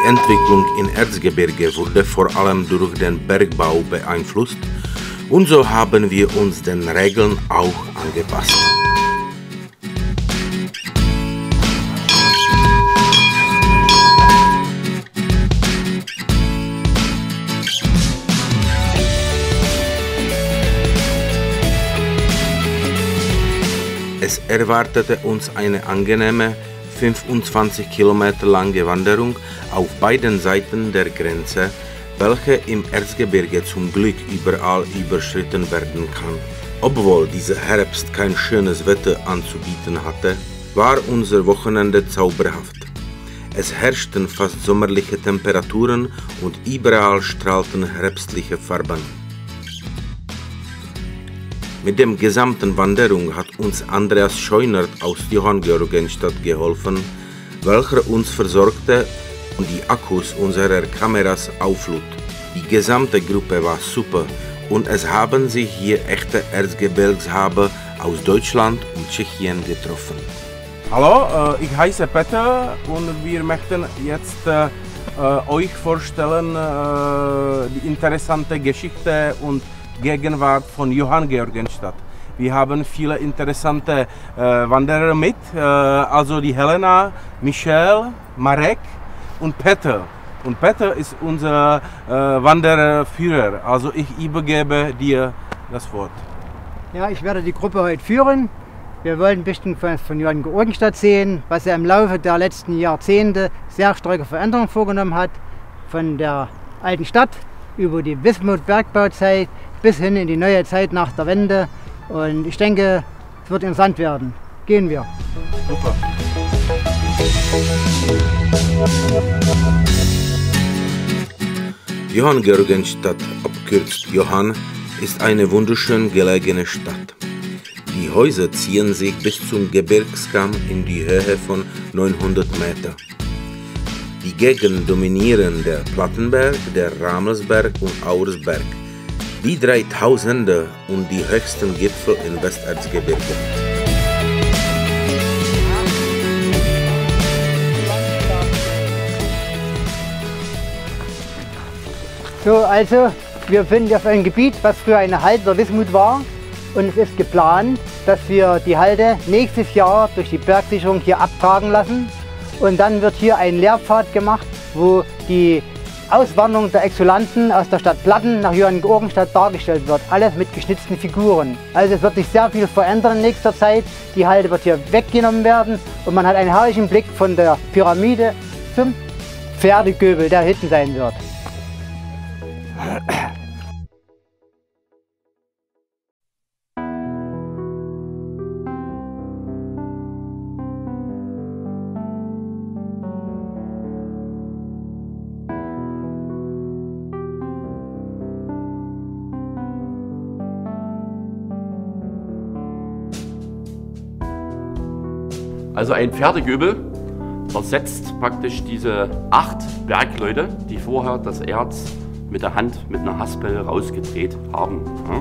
Entwicklung in Erzgebirge wurde vor allem durch den Bergbau beeinflusst und so haben wir uns den Regeln auch angepasst. Es erwartete uns eine angenehme 25 Kilometer lange Wanderung auf beiden Seiten der Grenze, welche im Erzgebirge zum Glück überall überschritten werden kann. Obwohl dieser Herbst kein schönes Wetter anzubieten hatte, war unser Wochenende zauberhaft. Es herrschten fast sommerliche Temperaturen und überall strahlten herbstliche Farben. Mit der gesamten Wanderung hat uns Andreas Scheunert aus Johanngeorgenstadt geholfen, welcher uns versorgte und die Akkus unserer Kameras auflud. Die gesamte Gruppe war super und es haben sich hier echte Erzgebirgshaber aus Deutschland und Tschechien getroffen. Hallo, ich heiße Peter und wir möchten jetzt euch vorstellen die interessante Geschichte und Gegenwart von Johanngeorgenstadt. Wir haben viele interessante Wanderer mit, also die Helena, Michel, Marek und Peter. Und Peter ist unser Wanderführer, also ich übergebe dir das Wort. Ja, ich werde die Gruppe heute führen. Wir wollen ein bisschen von Johanngeorgenstadt sehen, was er im Laufe der letzten Jahrzehnte sehr starke Veränderungen vorgenommen hat. Von der alten Stadt über die Wismut-Bergbauzeit bis hin in die neue Zeit nach der Wende. Und ich denke, es wird interessant werden. Gehen wir. Super. Johanngeorgenstadt, abkürzt Johann, ist eine wunderschön gelegene Stadt. Die Häuser ziehen sich bis zum Gebirgskamm in die Höhe von 900 Meter. Die Gegend dominieren der Plattenberg, der Ramelsberg und Auersberg, die 3000er und die höchsten Gipfel im Westerzgebirge. So, also wir befinden uns auf einem Gebiet, was früher eine Halde der Wismut war. Und es ist geplant, dass wir die Halde nächstes Jahr durch die Bergsicherung hier abtragen lassen. Und dann wird hier ein Lehrpfad gemacht, wo die Auswanderung der Exulanten aus der Stadt Platten nach Johanngeorgenstadt dargestellt wird. Alles mit geschnitzten Figuren. Also es wird sich sehr viel verändern in nächster Zeit. Die Halde wird hier weggenommen werden und man hat einen herrlichen Blick von der Pyramide zum Pferdegöbel, der hinten sein wird. Also ein Pferdegöbel ersetzt praktisch diese 8 Bergleute, die vorher das Erz mit der Hand mit einer Haspel rausgedreht haben.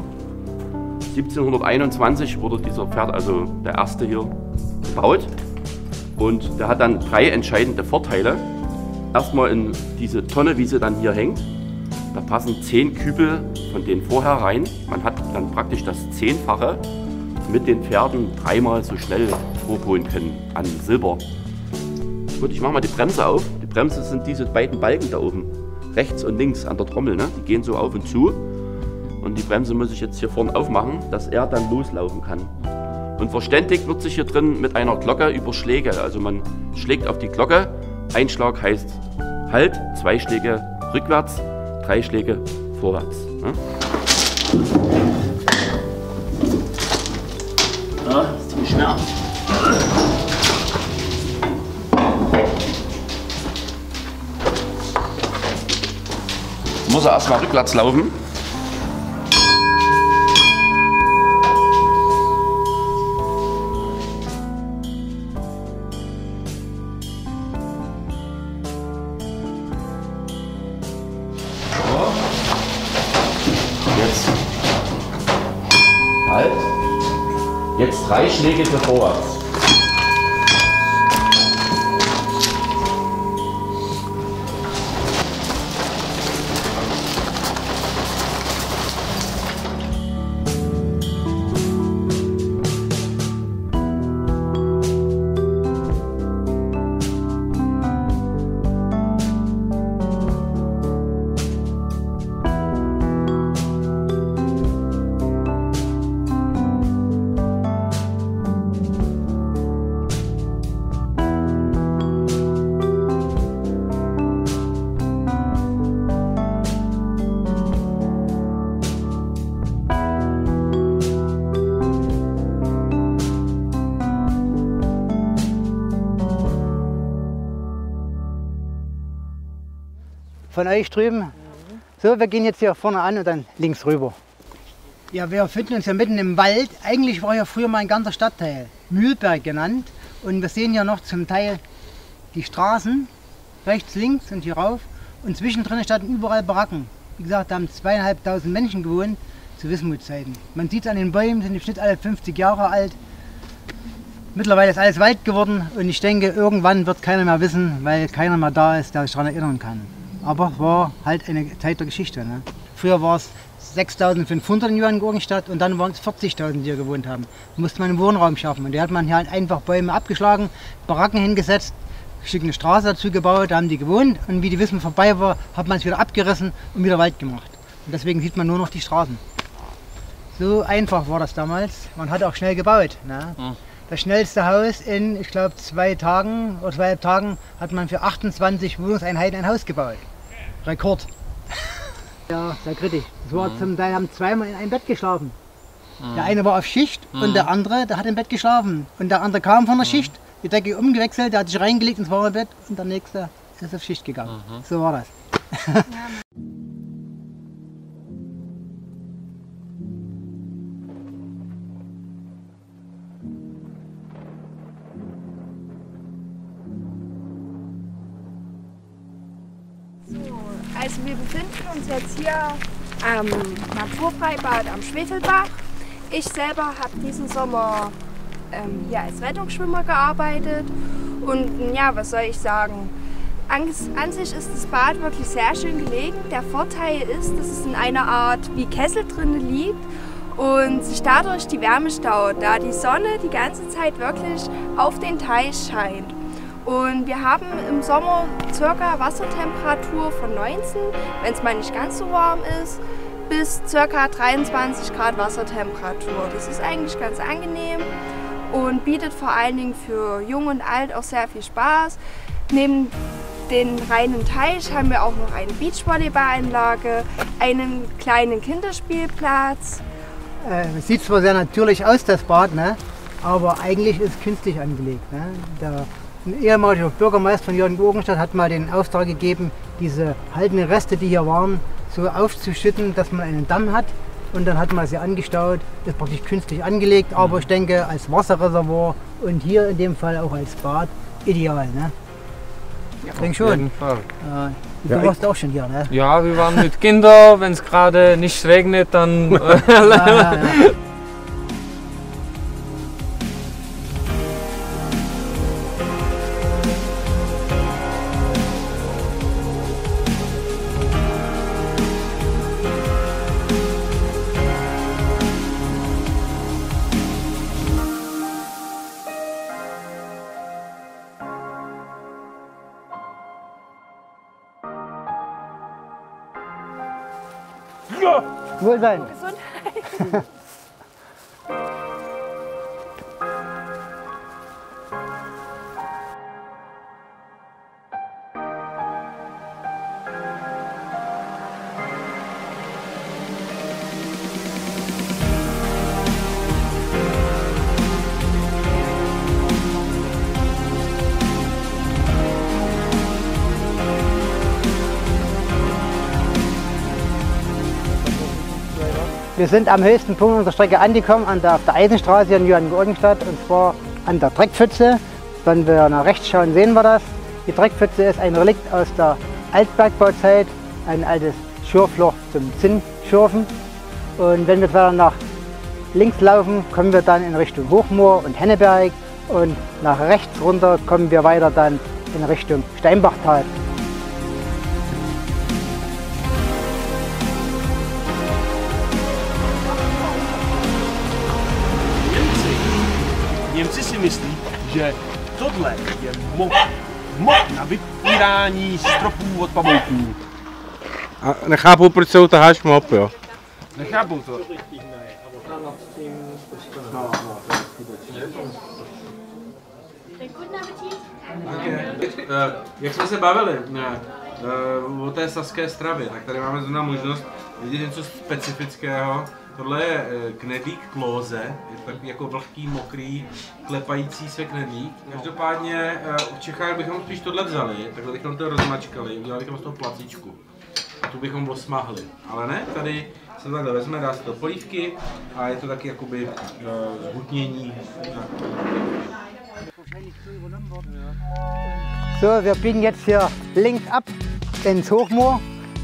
1721 wurde dieser Pferd, also der erste hier, gebaut und der hat dann 3 entscheidende Vorteile. Erstmal in diese Tonne, wie sie dann hier hängt, da passen 10 Kübel von denen vorher rein. Man hat dann praktisch das 10-fache mit den Pferden 3-mal so schnell vorholen können an Silber. Gut, ich mache mal die Bremse auf. Die Bremse sind diese beiden Balken da oben, rechts und links an der Trommel, ne? Die gehen so auf und zu. Und die Bremse muss ich jetzt hier vorne aufmachen, dass er dann loslaufen kann. Und verständigt wird sich hier drin mit einer Glocke über Schläge. Also man schlägt auf die Glocke. Ein Schlag heißt Halt, 2 Schläge rückwärts, 3 Schläge vorwärts. Ne? Ja, ist ziemlich schwer. Muss er erstmal rückwärts laufen. Jetzt halt. Jetzt 3 Schläge für vorwärts. von euch drüben. So, wir gehen jetzt hier vorne an und dann links rüber. Ja, wir befinden uns ja mitten im Wald. Eigentlich war ja früher mal ein ganzer Stadtteil, Mühlberg genannt. Und wir sehen ja noch zum Teil die Straßen, rechts, links und hier rauf. Und zwischendrin standen überall Baracken. Wie gesagt, da haben 2.500 Menschen gewohnt zu Wismut-Zeiten. Man sieht es an den Bäumen, sind im Schnitt alle 50 Jahre alt. Mittlerweile ist alles Wald geworden und ich denke, irgendwann wird keiner mehr wissen, weil keiner mehr da ist, der sich daran erinnern kann. Aber es war halt eine Zeit der Geschichte. Ne? Früher war es 6.500 in Johanngeorgenstadt und dann waren es 40.000, die hier gewohnt haben. Da musste man einen Wohnraum schaffen und da hat man hier halt einfach Bäume abgeschlagen, Baracken hingesetzt, ein Stück eine Straße dazu gebaut, da haben die gewohnt und wie die Wismut vorbei war, hat man es wieder abgerissen und wieder Wald gemacht. Und deswegen sieht man nur noch die Straßen. So einfach war das damals. Man hat auch schnell gebaut. Ne? Ja. Das schnellste Haus in, ich glaube, 2 Tagen oder 2,5 Tagen hat man für 28 Wohnungseinheiten ein Haus gebaut. Rekord. Ja, sehr kritisch. Das war zum Teil, haben zweimal in einem Bett geschlafen. Der eine war auf Schicht und der andere, der hat im Bett geschlafen. Und der andere kam von der Schicht, die Decke umgewechselt, der hat sich reingelegt ins warme Bett und der nächste ist auf Schicht gegangen. So war das. Also wir befinden uns jetzt hier am Naturfreibad am Schwefelbach. Ich selber habe diesen Sommer hier als Rettungsschwimmer gearbeitet und ja, was soll ich sagen? An sich ist das Bad wirklich sehr schön gelegen. Der Vorteil ist, dass es in einer Art wie Kessel drin liegt und sich dadurch die Wärme staut, da die Sonne die ganze Zeit wirklich auf den Teich scheint. Und wir haben im Sommer ca. Wassertemperatur von 19, wenn es mal nicht ganz so warm ist, bis ca. 23 Grad Wassertemperatur. Das ist eigentlich ganz angenehm und bietet vor allen Dingen für Jung und Alt auch sehr viel Spaß. Neben den reinen Teich haben wir auch noch eine Beachvolleyballanlage, einen kleinen Kinderspielplatz. Es sieht zwar sehr natürlich aus, das Bad, ne? Aber eigentlich ist es künstlich angelegt. Ne? Ein ehemaliger Bürgermeister von Johanngeorgenstadt hat mal den Auftrag gegeben, diese haltenden Reste, die hier waren, so aufzuschütten, dass man einen Damm hat. Und dann hat man sie angestaut, ist praktisch künstlich angelegt, aber ich denke als Wasserreservoir und hier in dem Fall auch als Bad ideal. Ne? Ja, ich denke schon. Auf jeden Fall. Du warst auch schon hier, ne? Ja, wir waren mit Kindern, wenn es gerade nicht regnet, dann... Ja. Wohlsein. Gesundheit. Wir sind am höchsten Punkt unserer Strecke angekommen, auf der Eisenstraße in Johanngeorgenstadt, und zwar an der Dreckpfütze. Wenn wir nach rechts schauen, sehen wir das. Die Dreckpfütze ist ein Relikt aus der Altbergbauzeit, ein altes Schürfloch zum Zinnschürfen. Und wenn wir weiter nach links laufen, kommen wir dann in Richtung Hochmoor und Henneberg, und nach rechts runter kommen wir weiter dann in Richtung Steinbachtal. Němci si myslí, že tohle je mod na vypírání stropů od pavouků. A nechápu, proč se utaháš mop, jo? Nechápu to. Jak jsme se bavili? o té saské stravě, tak tady máme zrovna možnost vidět něco specifického. Tohle je knedlík klóze, je to takový jako vlhký, mokrý, klepající se knedlík. Každopádně v Čechách bychom spíš tohle vzali, takhle bychom to rozmačkali, udělali bychom z toho placičku. A tu bychom osmahli. Ale ne, tady se takhle vezme, dá se do polívky a je to taky jakoby hutnění. So, wir biegen jetzt hier links ab ins Hochmoor.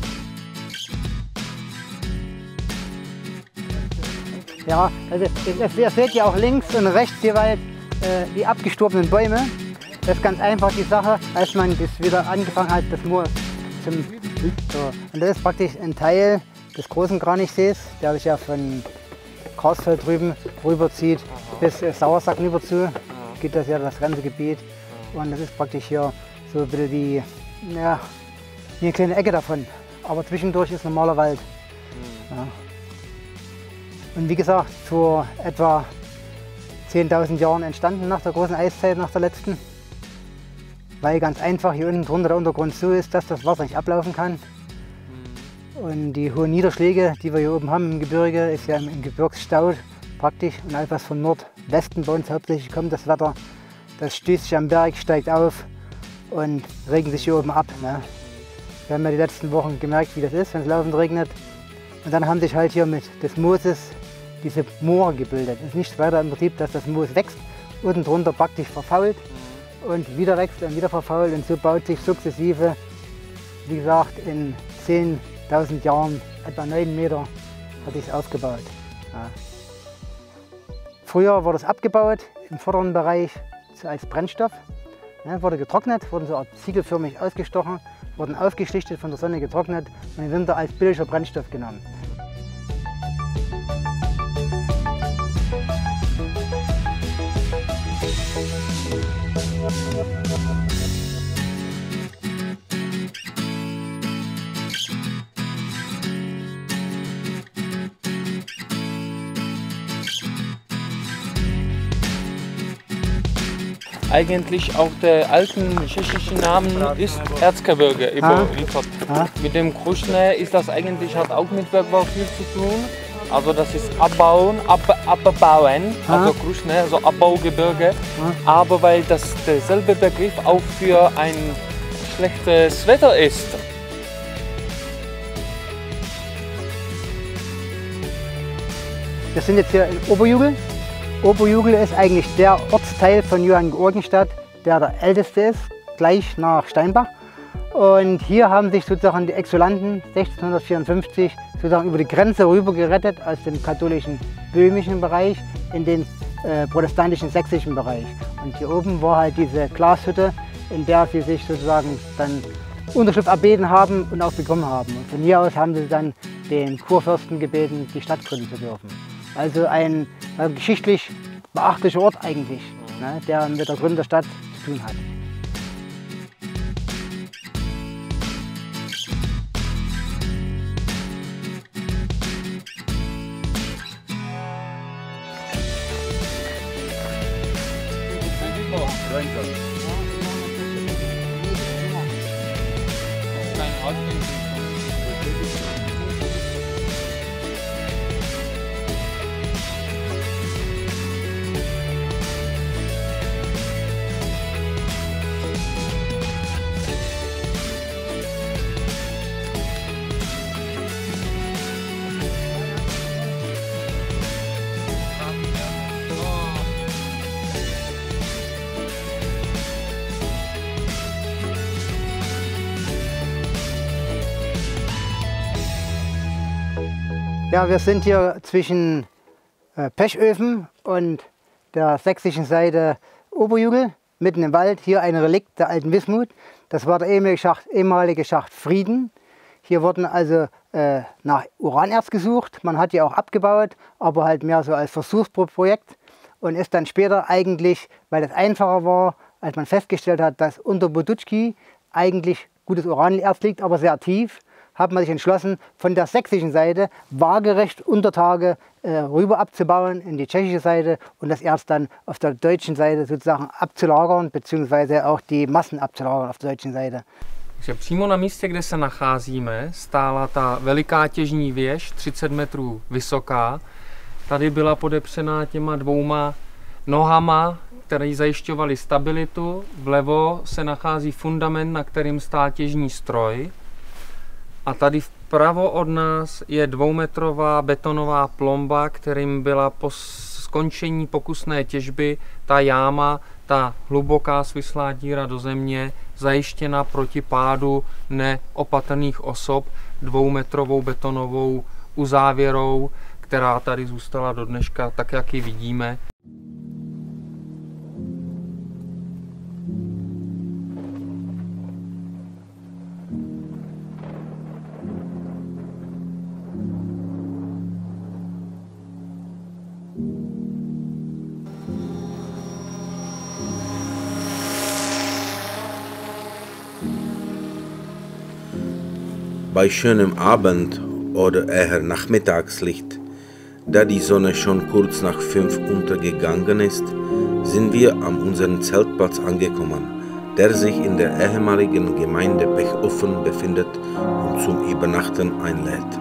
Ja, also ihr seht ja auch links und rechts jeweils die abgestorbenen Bäume. Das ist ganz einfach die Sache, als man das wieder angefangen hat, das Moor zum... So. Und das ist praktisch ein Teil des großen Kranichsees, der sich ja von Karlsfeld drüben rüberzieht bis Sauersacken über zu. Geht das ja das ganze Gebiet. Und das ist praktisch hier so ein bisschen wie, ja, wie eine kleine Ecke davon. Aber zwischendurch ist normaler Wald. Ja. Und wie gesagt, vor etwa 10.000 Jahren entstanden nach der großen Eiszeit, nach der letzten. Weil ganz einfach hier unten drunter der Untergrund so ist, dass das Wasser nicht ablaufen kann. Und die hohen Niederschläge, die wir hier oben haben im Gebirge, ist ja im Gebirgsstau praktisch. Und alles, was von Nordwesten bei uns hauptsächlich kommt, das Wetter, das stößt sich am Berg, steigt auf und regnet sich hier oben ab. Ne? Wir haben ja die letzten Wochen gemerkt, wie das ist, wenn es laufend regnet. Und dann haben sich halt hier mit des Mooses diese Moore gebildet. Es ist nichts weiter im Prinzip, dass das Moos wächst, unten drunter praktisch verfault und wieder wächst und wieder verfault. Und so baut sich sukzessive, wie gesagt, in 10.000 Jahren, etwa 9 Meter, hat sich aufgebaut. Ja. Früher wurde es abgebaut im vorderen Bereich als Brennstoff. Ja, wurde getrocknet, wurden so ziegelförmig ausgestochen, wurden aufgeschlichtet, von der Sonne getrocknet und im Winter als billiger Brennstoff genommen. Eigentlich auch der alten tschechischen Namen ist Erzgebirge überliefert. Mit dem Krušné ist das eigentlich, hat auch mit Bergbau viel zu tun. Also das ist abbauen, abbauen, also Krušné, also Abbaugebirge. Aber weil das derselbe Begriff auch für ein schlechtes Wetter ist. Wir sind jetzt hier in Oberjubel. Oberjubel ist eigentlich der Ortsteil von Johanngeorgenstadt, der älteste ist, gleich nach Steinbach. Und hier haben sich sozusagen die Exulanten 1654 sozusagen über die Grenze rüber gerettet aus dem katholischen böhmischen Bereich in den protestantischen sächsischen Bereich. Und hier oben war halt diese Glashütte, in der sie sich sozusagen dann Unterschlupf erbeten haben und auch bekommen haben. Und von hier aus haben sie dann den Kurfürsten gebeten, die Stadt gründen zu dürfen. Also ein geschichtlich beachtlicher Ort eigentlich, ne, der mit der Gründerstadt zu tun hat. Ja, wir sind hier zwischen Pechöfen und der sächsischen Seite Oberjubel, mitten im Wald. Hier ein Relikt der alten Wismut. Das war der ehemalige Schacht Frieden. Hier wurden also nach Uranerz gesucht. Man hat die auch abgebaut, aber halt mehr so als Versuchsprojekt. Und ist dann später eigentlich, weil es einfacher war, als man festgestellt hat, dass unter Budutski eigentlich gutes Uranerz liegt, aber sehr tief, hat man sich entschlossen, von der sächsischen Seite waagerecht Untertage rüber abzubauen in die tschechische Seite und das Erz dann auf der deutschen Seite sozusagen abzulagern, beziehungsweise auch die Massen abzulagern auf der deutschen Seite. Takže přímo na místě, kde se nacházíme, stála ta veliká těžní věž, 30 metrů vysoká. Tady byla podepřená těma dvouma nohama, které zajišťovaly stabilitu. Vlevo se nachází fundament, na kterým stál těžní stroj. A tady vpravo od nás je 2metrová betonová plomba, kterým byla po skončení pokusné těžby ta jáma, ta hluboká svislá díra do země, zajištěna proti pádu neopatrných osob 2metrovou betonovou uzávěrou, která tady zůstala do dneška, tak jak ji vidíme. Bei schönem Abend oder eher Nachmittagslicht, da die Sonne schon kurz nach 5 untergegangen ist, sind wir an unserem Zeltplatz angekommen, der sich in der ehemaligen Gemeinde Pechofen befindet und zum Übernachten einlädt.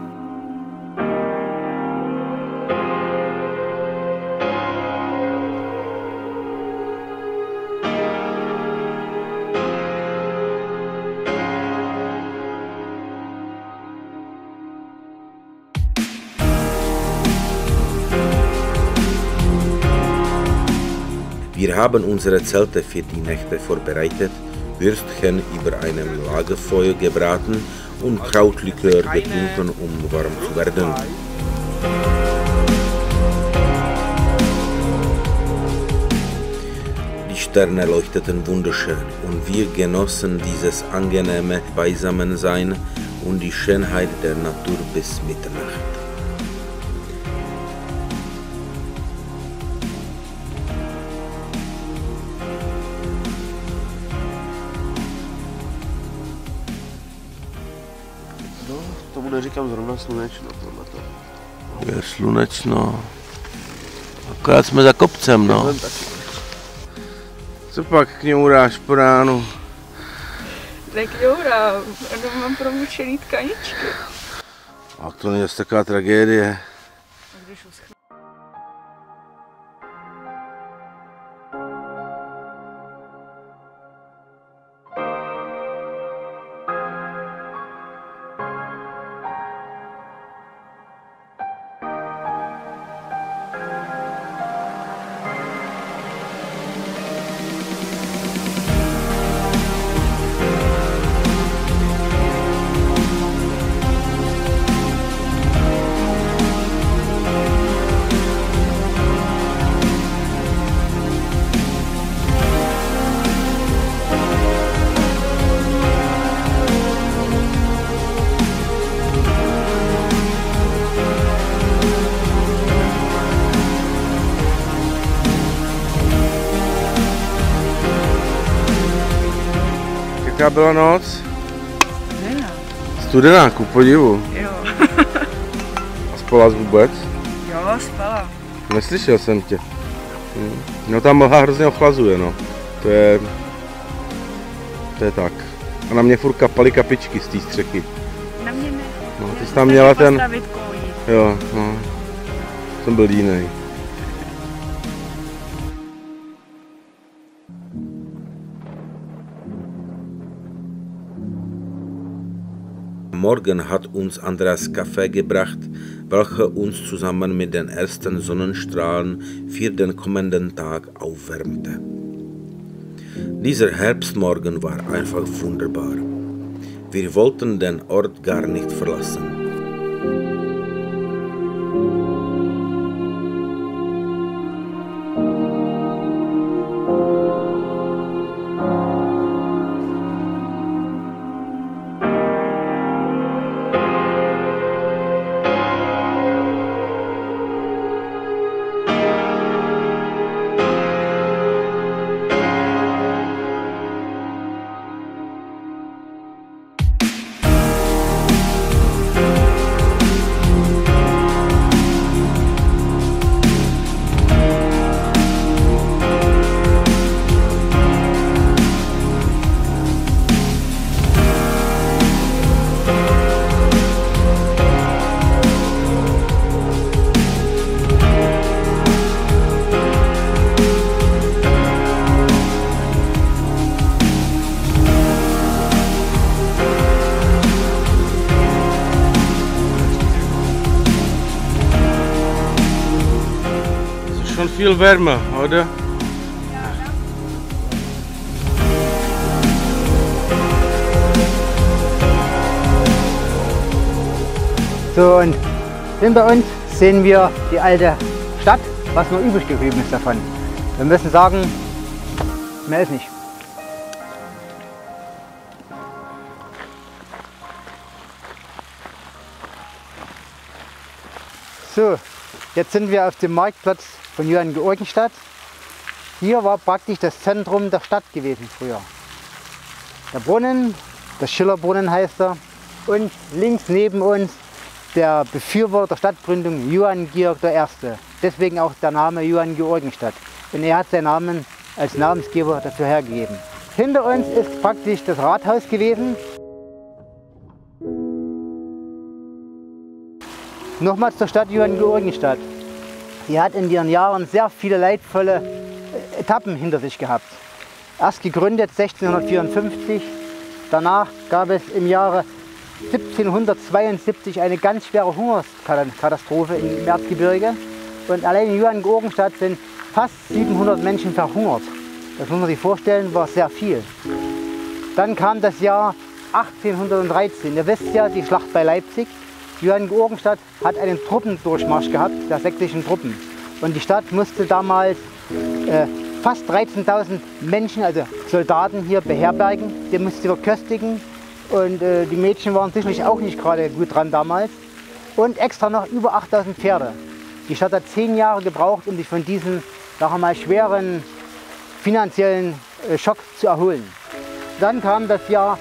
Wir haben unsere Zelte für die Nächte vorbereitet, Würstchen über einem Lagerfeuer gebraten und Krautlikör getrunken, um warm zu werden. Die Sterne leuchteten wunderschön und wir genossen dieses angenehme Beisammensein und die Schönheit der Natur bis Mitternacht. Tomu neříkám zrovna slunečno, tohleto. Je slunečno. Akorát jsme za kopcem, no. Co pak k němu dáš po ránu? Tak jo, dám. Mám promučený tkaničky. A to není taková tragédie. Jaká byla noc? Studená. Studená, ku podivu. Jo. A spala jsi vůbec? Jo, spala. Neslyšel jsem tě. No ta mlha hrozně ochlazuje, no. To je tak. A na mě furt kapaly kapičky z té střechy. Na mě ne. No, ty jsi tam měla ten... Koji. Jo, no. Jsem byl jiný. Morgen hat uns Andreas Kaffee gebracht, welcher uns zusammen mit den ersten Sonnenstrahlen für den kommenden Tag aufwärmte. Dieser Herbstmorgen war einfach wunderbar. Wir wollten den Ort gar nicht verlassen. viel wärmer, oder? So, und hinter uns sehen wir die alte Stadt, was noch übrig geblieben ist davon. Wir müssen sagen, mehr ist nicht. So, jetzt sind wir auf dem Marktplatz von Johanngeorgenstadt. Hier war praktisch das Zentrum der Stadt gewesen früher. Der Brunnen, der Schillerbrunnen heißt er, und links neben uns der Befürworter der Stadtgründung Johann Georg I. Deswegen auch der Name Johanngeorgenstadt. Und er hat seinen Namen als Namensgeber dafür hergegeben. Hinter uns ist praktisch das Rathaus gewesen. Nochmals zur Stadt Johanngeorgenstadt. Sie hat in ihren Jahren sehr viele leidvolle Etappen hinter sich gehabt. Erst gegründet 1654, danach gab es im Jahre 1772 eine ganz schwere Hungerskatastrophe im Erzgebirge. Und allein in Johanngeorgenstadt sind fast 700 Menschen verhungert. Das muss man sich vorstellen, war sehr viel. Dann kam das Jahr 1813. Ihr wisst ja, die Schlacht bei Leipzig. Johanngeorgenstadt hat einen Truppendurchmarsch gehabt, der sächsischen Truppen. Und die Stadt musste damals fast 13.000 Menschen, also Soldaten, hier beherbergen. Die musste sie verköstigen. Und die Mädchen waren sicherlich auch nicht gerade gut dran damals. Und extra noch über 8.000 Pferde. Die Stadt hat 10 Jahre gebraucht, um sich von diesem, sagen wir mal, schweren finanziellen Schock zu erholen. Dann kam das Jahr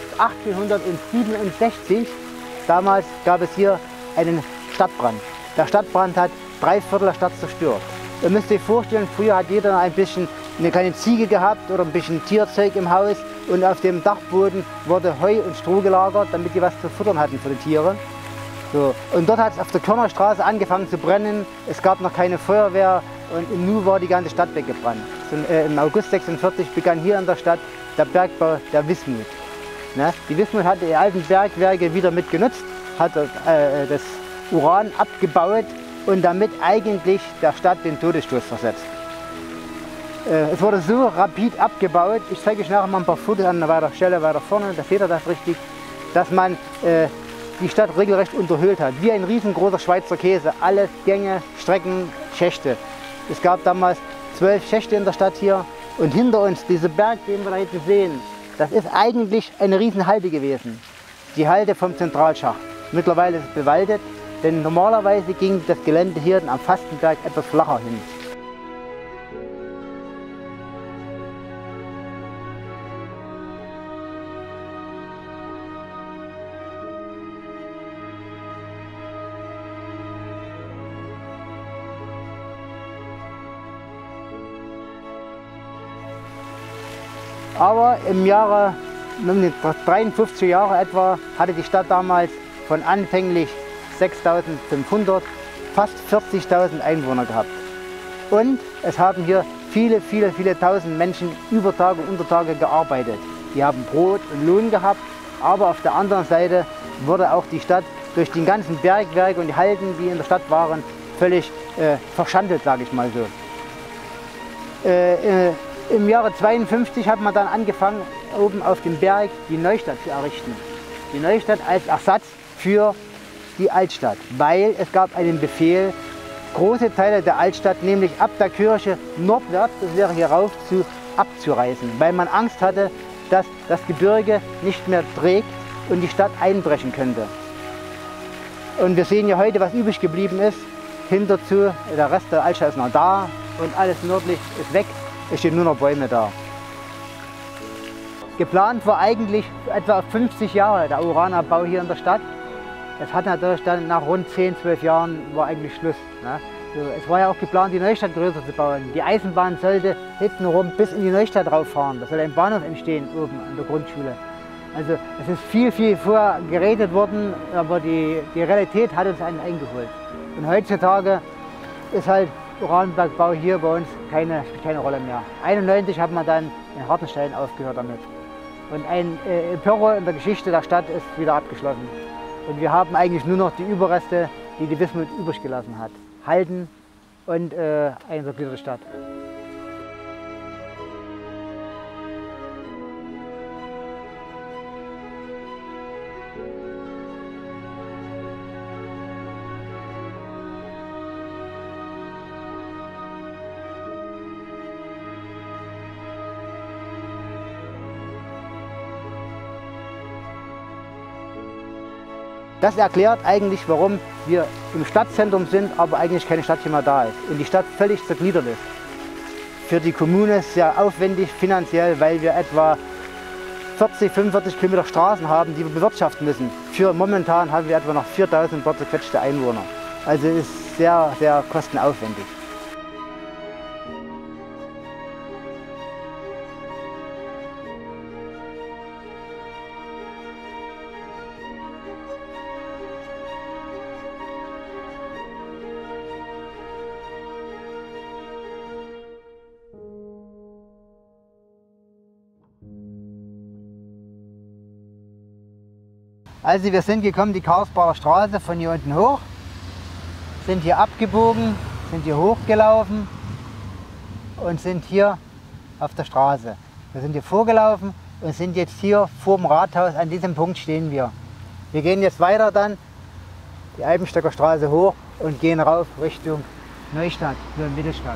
1867. Damals gab es hier einen Stadtbrand. Der Stadtbrand hat 3/4 der Stadt zerstört. Ihr müsst euch vorstellen, früher hat jeder ein bisschen eine kleine Ziege gehabt oder ein bisschen Tierzeug im Haus. Und auf dem Dachboden wurde Heu und Stroh gelagert, damit die was zu futtern hatten für die Tiere. So. Und dort hat es auf der Körnerstraße angefangen zu brennen. Es gab noch keine Feuerwehr und im Nu war die ganze Stadt weggebrannt. Im August 1946 begann hier in der Stadt der Bergbau der Wismut. Ne? Die Wismut hatte die alten Bergwerke wieder mitgenutzt, hat das Uran abgebaut und damit eigentlich der Stadt den Todesstoß versetzt. Es wurde so rapid abgebaut, ich zeige euch nachher mal ein paar Fotos an der Stelle weiter vorne, da seht ihr das richtig, dass man die Stadt regelrecht unterhöhlt hat, wie ein riesengroßer Schweizer Käse, alle Gänge, Strecken, Schächte. Es gab damals 12 Schächte in der Stadt hier und hinter uns, dieser Berg, den wir da hinten sehen, das ist eigentlich eine Riesenhalde gewesen, die Halde vom Zentralschacht. Mittlerweile ist es bewaldet, denn normalerweise ging das Gelände hier am Fastenberg etwas flacher hin. Aber im Jahre 53 Jahre etwa hatte die Stadt damals von anfänglich 6.500 fast 40.000 Einwohner gehabt. Und es haben hier viele tausend Menschen über Tage und unter Tage gearbeitet. Die haben Brot und Lohn gehabt, aber auf der anderen Seite wurde auch die Stadt durch die ganzen Bergwerke und die Halden, die in der Stadt waren, völlig verschandelt, sage ich mal so. Im Jahre 52 hat man dann angefangen, oben auf dem Berg die Neustadt zu errichten. Die Neustadt als Ersatz für die Altstadt, weil es gab einen Befehl, große Teile der Altstadt, nämlich ab der Kirche nordwärts, das wäre hier rauf, abzureißen, weil man Angst hatte, dass das Gebirge nicht mehr trägt und die Stadt einbrechen könnte. Und wir sehen ja heute, was übrig geblieben ist. Hinterzu, der Rest der Altstadt ist noch da und alles nördlich ist weg. Es stehen nur noch Bäume da. Geplant war eigentlich etwa 50 Jahre der Uranabbau hier in der Stadt. Es hat natürlich dann nach rund 10, 12 Jahren war eigentlich Schluss. Ne? Es war ja auch geplant, die Neustadt größer zu bauen. Die Eisenbahn sollte hintenrum bis in die Neustadt rauffahren. Da soll ein Bahnhof entstehen oben an der Grundschule. Also es ist viel vorher geredet worden, aber die Realität hat uns einen eingeholt. Und heutzutage ist halt Uranbergbau hier bei uns spielt keine Rolle mehr. 1991 hat man dann in Hartenstein aufgehört damit. Und ein Epoche in der Geschichte der Stadt ist wieder abgeschlossen. Und wir haben eigentlich nur noch die Überreste, die die Wismut übrig gelassen hat. Halden und eine zergliederte Stadt. Das erklärt eigentlich, warum wir im Stadtzentrum sind, aber eigentlich keine Stadt mehr da ist und die Stadt völlig zergliedert ist. Für die Kommune sehr aufwendig finanziell, weil wir etwa 40, 45 Kilometer Straßen haben, die wir bewirtschaften müssen. Momentan haben wir etwa noch 4000 zerquetschte Einwohner. Also ist sehr, sehr kostenaufwendig. Also wir sind gekommen, die Karlsbader Straße von hier unten hoch, sind hier abgebogen, sind hier hochgelaufen und sind hier auf der Straße. Wir sind hier vorgelaufen und sind jetzt hier vor dem Rathaus, an diesem Punkt stehen wir. Wir gehen jetzt weiter dann die Eibenstocker Straße hoch und gehen rauf Richtung Neustadt, nur in Mittelstadt.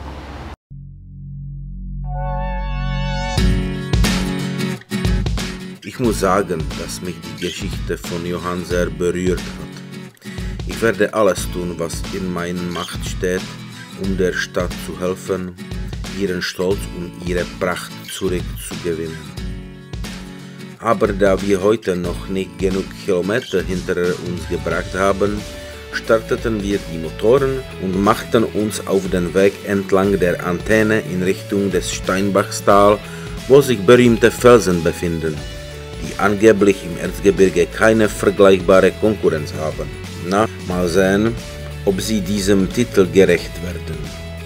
Ich muss sagen, dass mich die Geschichte von Johann sehr berührt hat. Ich werde alles tun, was in meiner Macht steht, um der Stadt zu helfen, ihren Stolz und ihre Pracht zurückzugewinnen. Aber da wir heute noch nicht genug Kilometer hinter uns gebracht haben, starteten wir die Motoren und machten uns auf den Weg entlang der Antenne in Richtung des Steinbachstal, wo sich berühmte Felsen befinden, die angeblich im Erzgebirge keine vergleichbare Konkurrenz haben. Na, mal sehen, ob sie diesem Titel gerecht werden.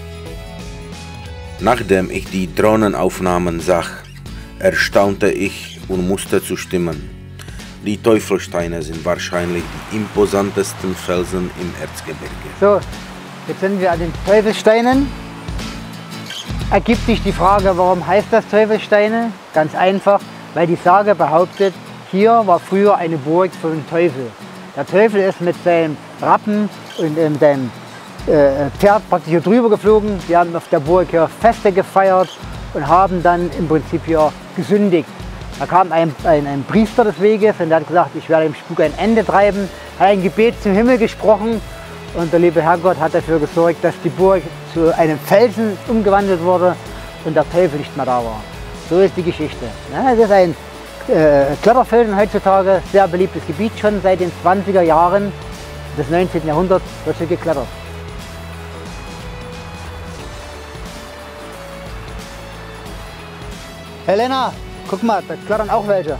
Nachdem ich die Drohnenaufnahmen sah, erstaunte ich und musste zustimmen. Die Teufelsteine sind wahrscheinlich die imposantesten Felsen im Erzgebirge. So, jetzt sind wir an den Teufelsteinen. Ergibt sich die Frage, warum heißt das Teufelsteine? Ganz einfach, weil die Sage behauptet, hier war früher eine Burg von Teufel. Der Teufel ist mit seinem Rappen und mit seinem Pferd praktisch hier drüber geflogen. Wir haben auf der Burg hier Feste gefeiert und haben dann im Prinzip hier gesündigt. Da kam ein Priester des Weges und der hat gesagt, ich werde dem Spuk ein Ende treiben, hat ein Gebet zum Himmel gesprochen und der liebe Herrgott hat dafür gesorgt, dass die Burg zu einem Felsen umgewandelt wurde und der Teufel nicht mehr da war. So ist die Geschichte. Ja, das ist ein Kletterfelsen heutzutage, sehr beliebtes Gebiet, schon seit den 20er Jahren des 19. Jahrhunderts wird hier geklettert. Helena, guck mal, da klettern auch welche.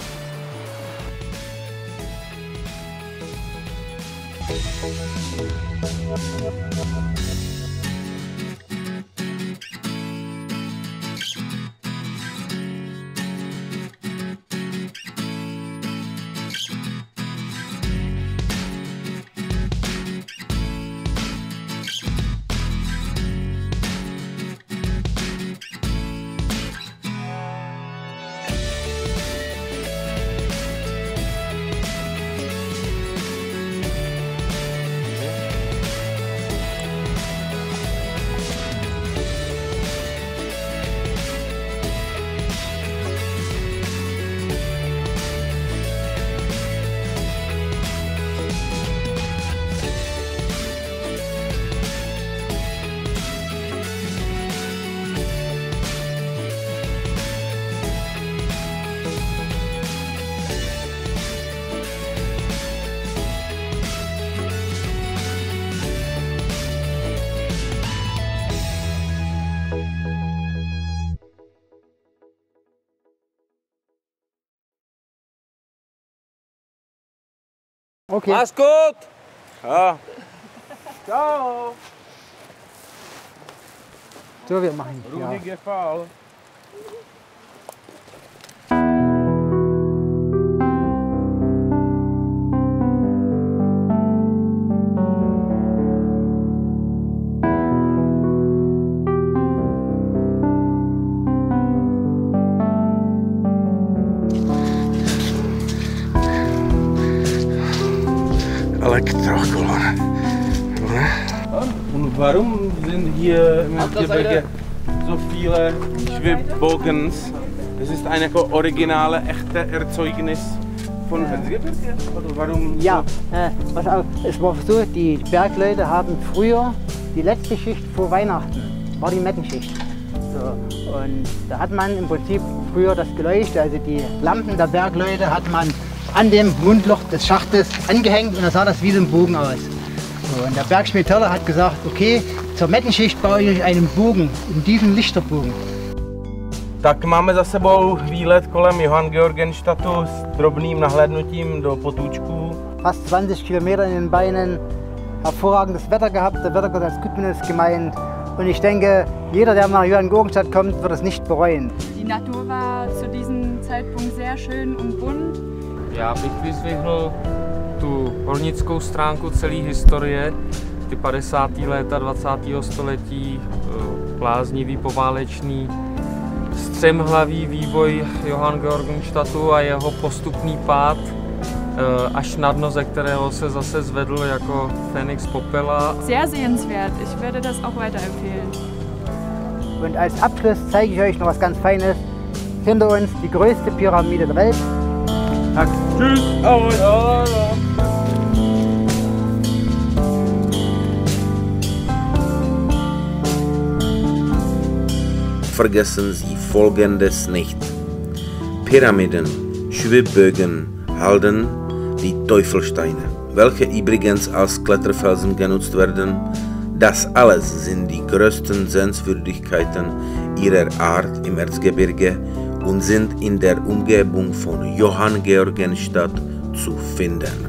Okay. Mach's gut! Ja. Ciao! So, wir machen ja. Ruhige Fall. Elektrokolonne. Und warum sind hier im Erzgebirge so viele Schwibbogens? Das ist ein originale, echte Erzeugnis von Erzgebirge? Oder warum? Ja, pass auf, es war so, die Bergleute haben früher die letzte Schicht vor Weihnachten, war die Mettenschicht. So, und da hat man im Prinzip früher das Geleucht, also die Lampen der Bergleute hat man an dem Mundloch des Schachtes angehängt und da sah das wie so ein Bogen aus. So, und der Bergschmied Töller hat gesagt, okay, zur Mettenschicht baue ich euch einen Bogen, in diesen Lichterbogen. Tak máme za sebou výlet kolem Johanngeorgenstadtu s drobným nahlédnutím do potůčků. Fast 20 Kilometer in den Beinen, hervorragendes Wetter gehabt, der Wettergott hat Gutmünes gemeint. Und ich denke, jeder, der nach Johanngeorgenstadt kommt, wird es nicht bereuen. Die Natur war zu diesem Zeitpunkt sehr schön und bunt. Já bych vyzvihl tu hornickou stránku celé historie, ty 50. léta 20. století, bláznivý poválečný střemhlavý vývoj Johanngeorgenstadtu a jeho postupný pád až na dno, ze kterého se zase zvedl jako Phoenix popela. Sehr sehenswert. Ich werde das auch weiterempfehlen. Und als Abschluss zeige ich euch noch was ganz Feines. Hinter uns die größte Pyramide der Welt. Tak, tschüss, ahoj. Vergessen Sie Folgendes nicht. Pyramiden, Schwibbögen halten die Teufelsteine, welche übrigens als Kletterfelsen genutzt werden. Das alles sind die größten Sehenswürdigkeiten ihrer Art im Erzgebirge und sind in der Umgebung von Johanngeorgenstadt zu finden.